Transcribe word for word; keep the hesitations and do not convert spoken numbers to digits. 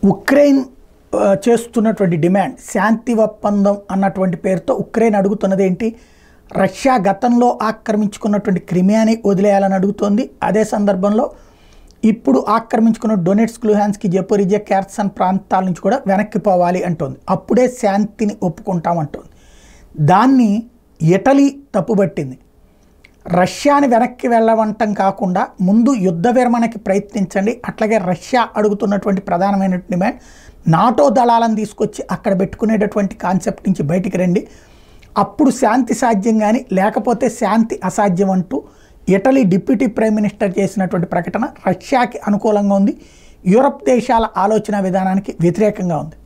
Ukraine చేస్తున్నటువంటి demand శాంతి ఒప్పందం అన్నటువంటి పేరుతో ఉక్రెయిన్ అడుగుతున్నది ఏంటి? రష్యా గతంలో ఆక్రమించుకున్నటువంటి క్రిమియాని వదిలేయాలని అడుగుతోంది. అదే సందర్భంలో ఇప్పుడు ఆక్రమించుకున్న డొనెట్స్క్, లుహాన్స్క్, జపోరిజియా, ఖెర్సన్ ప్రాంతాల నుంచి కూడా వెనక్కి పోవాలి అంటోంది. అప్పుడే శాంతిని ఒప్పుకుంటామంటోంది. దాన్ని ఇటలీ తప్పుబట్టింది. రష్యాని వెనక్కి వెళ్ళవంటం కాకుండా ముందు యుద్ధ విరమణకి ప్రయత్నించండి, అట్లాగే రష్యా అడుగుతున్నటువంటి ప్రధానమైన డిమాండ్ నాటో దళాలను తీసుకొచ్చి అక్కడ పెట్టుకునేటటువంటి కాన్సెప్ట్ నుంచి బయటికి రండి, అప్పుడు శాంతి సాధ్యం, కానీ లేకపోతే శాంతి అసాధ్యం అంటూ ఇటలీ డిప్యూటీ ప్రైమ్ మినిస్టర్ చేసినటువంటి ప్రకటన రష్యాకి అనుకూలంగా ఉంది, యూరప్ దేశాల ఆలోచన విధానానికి వ్యతిరేకంగా ఉంది.